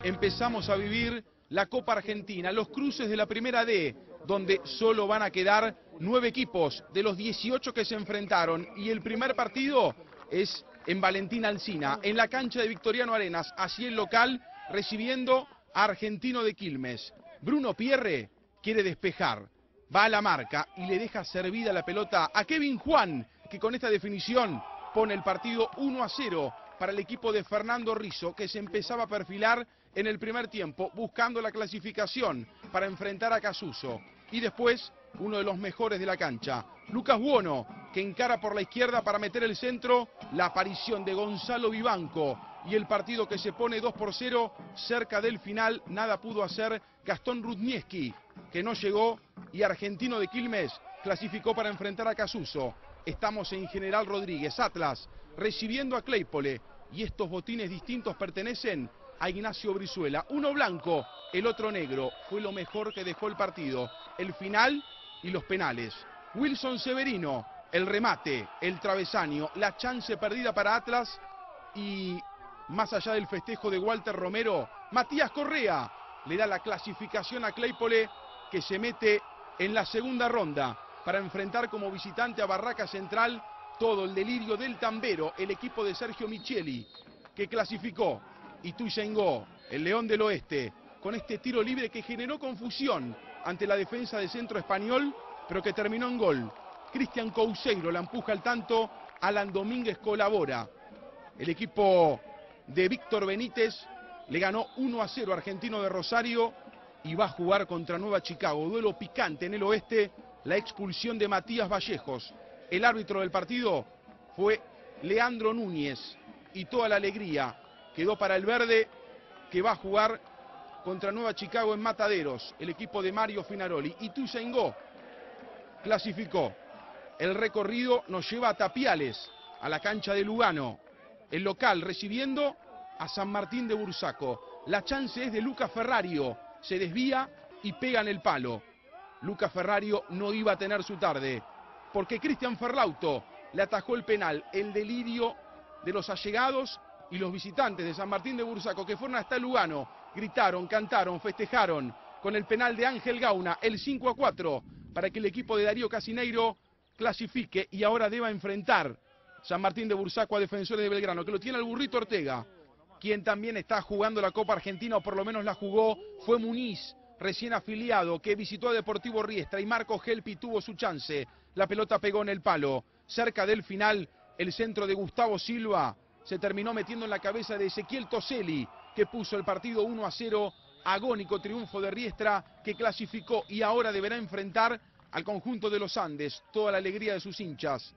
empezamos a vivir la Copa Argentina, los cruces de la Primera D, donde solo van a quedar 9 equipos de los 18 que se enfrentaron. Y el primer partido es en Valentín Alsina, en la cancha de Victoriano Arenas, así el local, recibiendo a Argentino de Quilmes. Bruno Pierre quiere despejar, va a la marca y le deja servida la pelota a Kevin Juan, que con esta definición pone el partido 1-0 para el equipo de Fernando Rizzo, que se empezaba a perfilar en el primer tiempo, buscando la clasificación para enfrentar a Casuso. Y después, uno de los mejores de la cancha, Lucas Buono, que encara por la izquierda para meter el centro, la aparición de Gonzalo Vivanco, y el partido que se pone 2-0, cerca del final, nada pudo hacer Gastón Rudnieski, que no llegó, y Argentino de Quilmes clasificó para enfrentar a Casuso. Estamos en General Rodríguez, Atlas, recibiendo a Claypole, y estos botines distintos pertenecen a Ignacio Brizuela. Uno blanco, el otro negro. Fue lo mejor que dejó el partido, el final y los penales. Wilson Severino, el remate, el travesaño, la chance perdida para Atlas, y más allá del festejo de Walter Romero, Matías Correa le da la clasificación a Claypole, que se mete en la segunda ronda para enfrentar como visitante a Barraca Central. Todo el delirio del Tambero, el equipo de Sergio Micheli, que clasificó. Y Ituzaingó, el León del Oeste, con este tiro libre que generó confusión ante la defensa de Centro Español, pero que terminó en gol. Cristian Couseiro la empuja al tanto, Alan Domínguez colabora. El equipo de Víctor Benítez le ganó 1-0 a Argentino de Rosario y va a jugar contra Nueva Chicago. Duelo picante en el oeste, la expulsión de Matías Vallejos. El árbitro del partido fue Leandro Núñez, y toda la alegría quedó para el verde, que va a jugar contra Nueva Chicago en Mataderos, el equipo de Mario Finaroli. Y Ituzaingó clasificó. El recorrido nos lleva a Tapiales, a la cancha de Lugano, el local recibiendo a San Martín de Bursaco. La chance es de Luca Ferrario, se desvía y pega en el palo. Luca Ferrario no iba a tener su tarde, porque Cristian Ferlauto le atajó el penal. El delirio de los allegados y los visitantes de San Martín de Bursaco, que fueron hasta Lugano, gritaron, cantaron, festejaron con el penal de Ángel Gauna, el 5-4, para que el equipo de Darío Casineiro clasifique y ahora deba enfrentar San Martín de Bursaco a Defensores de Belgrano, que lo tiene el Burrito Ortega. Quien también está jugando la Copa Argentina, o por lo menos la jugó, fue Muniz, recién afiliado, que visitó a Deportivo Riestra, y Marco Gelpi tuvo su chance. La pelota pegó en el palo. Cerca del final, el centro de Gustavo Silva se terminó metiendo en la cabeza de Ezequiel Toselli, que puso el partido 1-0. Agónico triunfo de Riestra, que clasificó y ahora deberá enfrentar al conjunto de los Andes. Toda la alegría de sus hinchas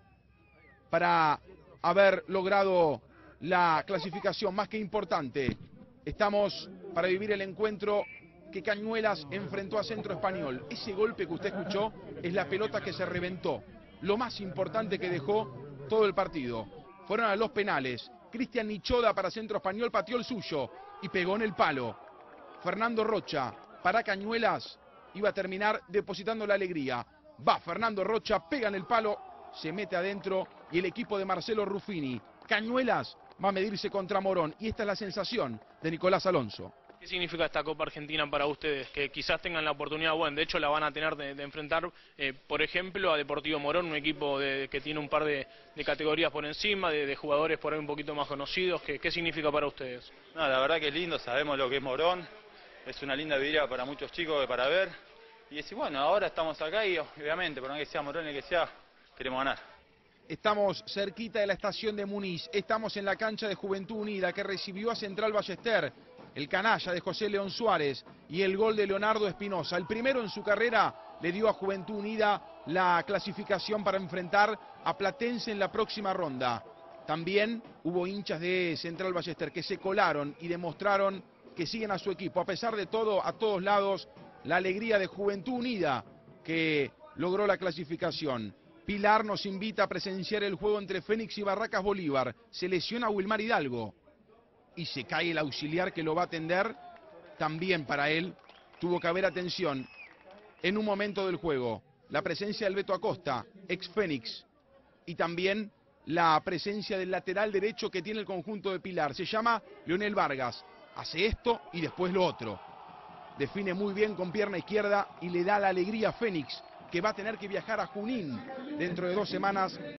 para haber logrado la clasificación más que importante. Estamos para vivir el encuentro que Cañuelas enfrentó a Centro Español. Ese golpe que usted escuchó es la pelota que se reventó. Lo más importante que dejó todo el partido. Fueron a los penales. Cristian Nichoda para Centro Español pateó el suyo y pegó en el palo. Fernando Rocha para Cañuelas iba a terminar depositando la alegría. Va Fernando Rocha, pega en el palo, se mete adentro, y el equipo de Marcelo Ruffini, Cañuelas, va a medirse contra Morón. Y esta es la sensación de Nicolás Alonso. ¿Qué significa esta Copa Argentina para ustedes? Que quizás tengan la oportunidad, bueno, de hecho la van a tener de enfrentar, por ejemplo, a Deportivo Morón, un equipo que tiene un par de categorías por encima, de jugadores por ahí un poquito más conocidos. ¿Qué significa para ustedes? No, la verdad que es lindo, sabemos lo que es Morón, es una linda vidriera para muchos chicos para ver. Y decir, bueno, ahora estamos acá y obviamente, por más que sea Morón el que sea, queremos ganar. Estamos cerquita de la estación de Muniz, estamos en la cancha de Juventud Unida, que recibió a Central Ballester, el canalla de José León Suárez y el gol de Leonardo Espinosa. El primero en su carrera le dio a Juventud Unida la clasificación para enfrentar a Platense en la próxima ronda. También hubo hinchas de Central Ballester que se colaron y demostraron que siguen a su equipo. A pesar de todo, a todos lados, la alegría de Juventud Unida, que logró la clasificación. Pilar nos invita a presenciar el juego entre Fénix y Barracas Bolívar. Se lesiona Wilmar Hidalgo y se cae el auxiliar que lo va a atender. También para él tuvo que haber atención en un momento del juego. La presencia del Beto Acosta, ex Fénix, y también la presencia del lateral derecho que tiene el conjunto de Pilar. Se llama Leonel Vargas. hace esto y después lo otro. Define muy bien con pierna izquierda y le da la alegría a Fénix, que va a tener que viajar a Junín dentro de 2 semanas